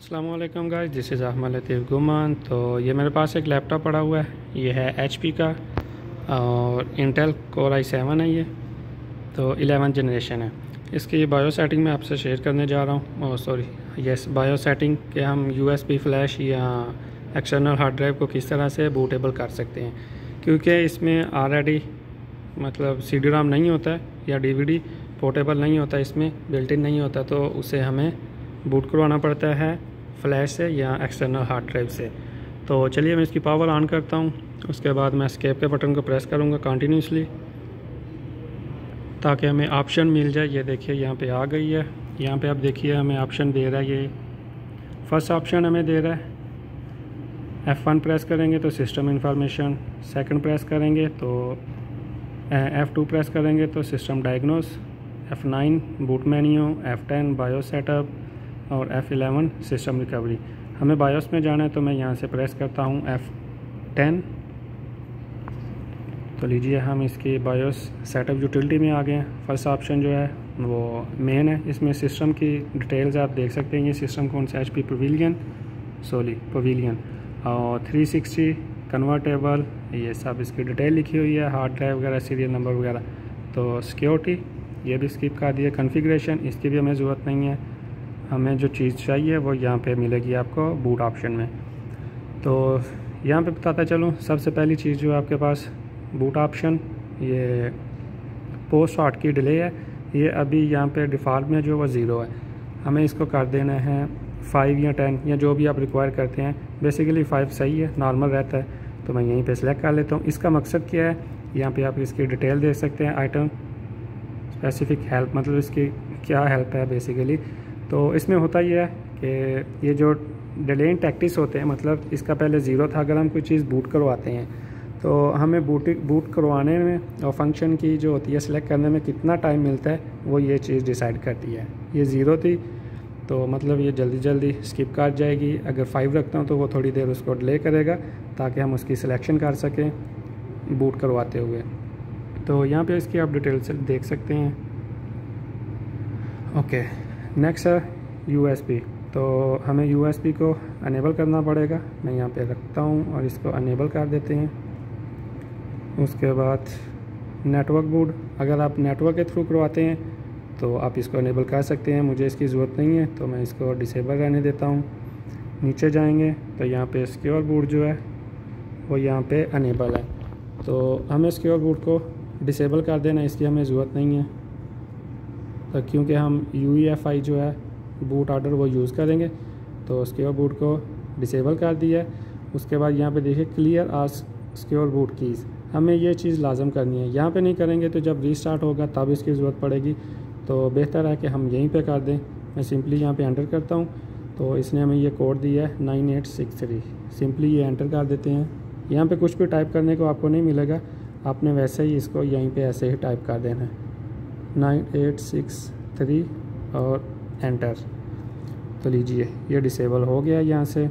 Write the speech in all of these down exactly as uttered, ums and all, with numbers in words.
अस्सलामुअलैकुम guys, this is Ahmed Latif Guman. तो ये मेरे पास एक लैपटॉप पड़ा हुआ है। ये है एचपी का और इंटेल कोर आई सेवन है। ये तो इलेवन जनरेशन है। इसकी बायो सेटिंग मैं आपसे शेयर करने जा रहा हूँ। और सॉरी यस बायो सेटिंग कि हम यूएसबी फ्लैश या एक्सटर्नल हार्ड ड्राइव को किस तरह से बूटेबल कर सकते हैं, क्योंकि इसमें ऑलरेडी मतलब सी डी राम नहीं होता है या डी वी डी पोर्टेबल नहीं होता, इसमें बिल्ट इन नहीं होता, तो उसे हमें बूट करवाना पड़ता है फ्लैश से या एक्सटर्नल हार्ड ड्राइव से। तो चलिए मैं इसकी पावर ऑन करता हूँ। उसके बाद मैं एस्केप के बटन को प्रेस करूँगा कंटिन्यूसली, ताकि हमें ऑप्शन मिल जाए। ये देखिए यहाँ पे आ गई है। यहाँ पे आप देखिए हमें ऑप्शन दे रहा है। ये फर्स्ट ऑप्शन हमें दे रहा है। एफ़ वन प्रेस करेंगे तो सिस्टम इंफॉर्मेशन, सेकंड प्रेस करेंगे तो एफ़ टू प्रेस करेंगे तो system diagnose, F nine boot menu, F ten bio setup और एफ़ इलेवन सिस्टम रिकवरी। हमें बायोस में जाना है तो मैं यहाँ से प्रेस करता हूँ एफ़ टेन। तो लीजिए हम इसकी बायोस सेटअप यूटिलिटी में आ गए हैं। फर्स्ट ऑप्शन जो है वो मेन है। इसमें सिस्टम की डिटेल्स आप देख सकते हैं। ये सिस्टम कौन सा, एच पी पवेलियन सोली पवेलियन और थ्री सिक्सटी कन्वर्टेबल, ये सब इसकी डिटेल लिखी हुई है, हार्ड ड्राइव वगैरह, सीरियल नंबर वगैरह। तो सिक्योरिटी ये भी स्किप कर दिया। कॉन्फ़िगरेशन इसकी भी हमें ज़रूरत नहीं है। हमें जो चीज़ चाहिए वो यहाँ पे मिलेगी आपको बूट ऑप्शन में। तो यहाँ पे बताता चलूँ, सबसे पहली चीज़ जो आपके पास बूट ऑप्शन, ये पोस्ट हॉट की डिले है। ये अभी यहाँ पे डिफ़ॉल्ट में जो वो ज़ीरो है। हमें इसको कर देना है फाइव या टेन या जो भी आप रिक्वायर करते हैं। बेसिकली फाइव सही है, नॉर्मल रहता है, तो मैं यहीं पे सिलेक्ट कर लेता हूँ। इसका मकसद क्या है, यहाँ पे आप इसकी डिटेल देख सकते हैं। आइटम स्पेसिफिक हेल्प, मतलब इसकी क्या हेल्प है बेसिकली। तो इसमें होता ये है कि ये जो डिले इन टैक्टिक्स होते हैं, मतलब इसका पहले ज़ीरो था। अगर हम कोई चीज़ बूट करवाते हैं तो हमें बूट बूट करवाने में और फंक्शन की जो होती है सिलेक्ट करने में कितना टाइम मिलता है, वो ये चीज़ डिसाइड करती है। ये ज़ीरो थी तो मतलब ये जल्दी जल्दी स्किप कर जाएगी। अगर फाइव रखता हूँ तो वो थोड़ी देर उसको डिले करेगा ताकि हम उसकी सिलेक्शन कर सकें बूट करवाते हुए। तो यहाँ पे इसकी आप डिटेल से देख सकते हैं। ओके, नेक्स्ट है यूएसबी। तो हमें यूएसबी को अनेबल करना पड़ेगा। मैं यहाँ पे रखता हूँ और इसको अनेबल कर देते हैं। उसके बाद नेटवर्क बूट, अगर आप नेटवर्क के थ्रू करवाते हैं तो आप इसको अनेबल कर सकते हैं। मुझे इसकी ज़रूरत नहीं है तो मैं इसको डिसेबल रहने देता हूँ। नीचे जाएंगे तो यहाँ पे सिक्योर बूट जो है वो यहाँ पे अनेबल है, तो हमें सिक्योर बूट को डिसेबल कर देना, इसकी हमें ज़रूरत नहीं है। तो क्योंकि हम यू ई एफ आई जो है बूट ऑर्डर वो यूज़ करेंगे, तो सिक्योर बूट को डिसेबल कर दिया है। उसके बाद यहाँ पे देखिए clear are secure boot keys, हमें ये चीज़ लाजम करनी है। यहाँ पे नहीं करेंगे तो जब रीस्टार्ट होगा तब इसकी ज़रूरत पड़ेगी, तो बेहतर है कि हम यहीं पे कर दें। मैं सिंपली यहाँ पे एंटर करता हूँ तो इसने हमें ये कोड दिया है nine eight six three. Simply ये एंटर कर देते हैं। यहाँ पे कुछ भी टाइप करने को आपको नहीं मिलेगा, आपने वैसे ही इसको यहीं पे ऐसे ही टाइप कर देना है नाइन एट सिक्स थ्री और एंटर। तो लीजिए ये डिसेबल हो गया यहाँ से।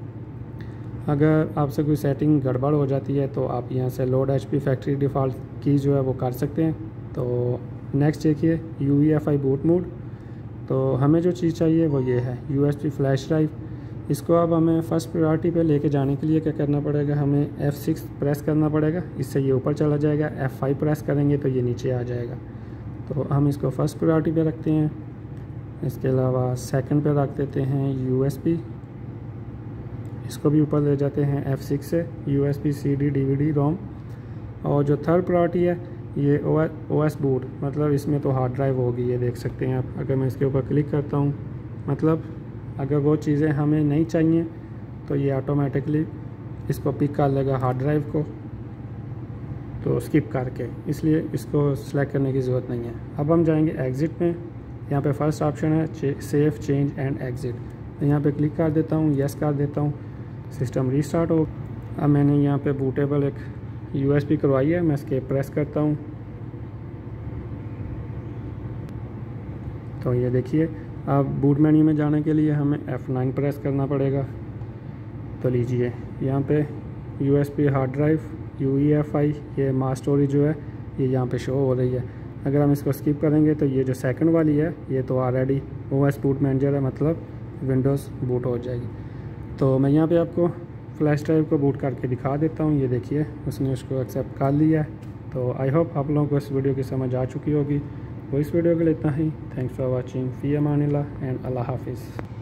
अगर आपसे कोई सेटिंग गड़बड़ हो जाती है तो आप यहाँ से load H P factory default की जो है वो कर सकते हैं। तो नेक्स्ट देखिए U E F I boot mode. तो हमें जो चीज़ चाहिए वो ये है U S B flash drive. इसको अब हमें फ़र्स्ट प्रायोरिटी पे लेके जाने के लिए क्या करना पड़ेगा, हमें एफ़ सिक्स प्रेस करना पड़ेगा, इससे ये ऊपर चला जाएगा। एफ़ फाइव प्रेस करेंगे तो ये नीचे आ जाएगा। तो हम इसको फर्स्ट प्रायोरिटी पे रखते हैं। इसके अलावा सेकंड पे रख देते हैं यू एस बी, इसको भी ऊपर ले जाते हैं एफ़ सिक्स से, U S B C D D V D ROM. और जो थर्ड प्रायोरिटी है ये ओ एस बूट, मतलब इसमें तो हार्ड ड्राइव होगी, ये देख सकते हैं आप। अगर मैं इसके ऊपर क्लिक करता हूँ, मतलब अगर वो चीज़ें हमें नहीं चाहिए तो ये ऑटोमेटिकली इसको पिक कर लेगा हार्ड ड्राइव को, तो स्किप करके, इसलिए इसको सिलेक्ट करने की ज़रूरत नहीं है। अब हम जाएंगे एग्ज़िट में। यहाँ पे फर्स्ट ऑप्शन है सेव चेंज एंड एग्ज़िट। तो यहाँ पे क्लिक कर देता हूँ, यस कर देता हूँ, सिस्टम रीस्टार्ट हो। अब मैंने यहाँ पे बूटेबल एक यूएसबी करवाई है, मैं एस्केप प्रेस करता हूँ। तो ये देखिए अब बूट मेन्यू में जाने के लिए हमें एफ़ नाइन प्रेस करना पड़ेगा। तो लीजिए यहाँ पे USB hard drive U E F I ये मास स्टोरेज जो है ये यहाँ पे शो हो रही है। अगर हम इसको स्किप करेंगे तो ये जो सेकंड वाली है ये तो already O S boot manager है, मतलब विंडोज़ बूट हो जाएगी। तो मैं यहाँ पे आपको फ्लैश ड्राइव को बूट करके दिखा देता हूँ। ये देखिए उसने उसको एक्सेप्ट कर लिया है। तो आई होप आप लोगों को इस वीडियो की समझ आ चुकी होगी। तो इस वीडियो के लिए इतना ही। Thanks for watching. फ़ी अमानिल्लाह एंड अल्लाह हाफिज़।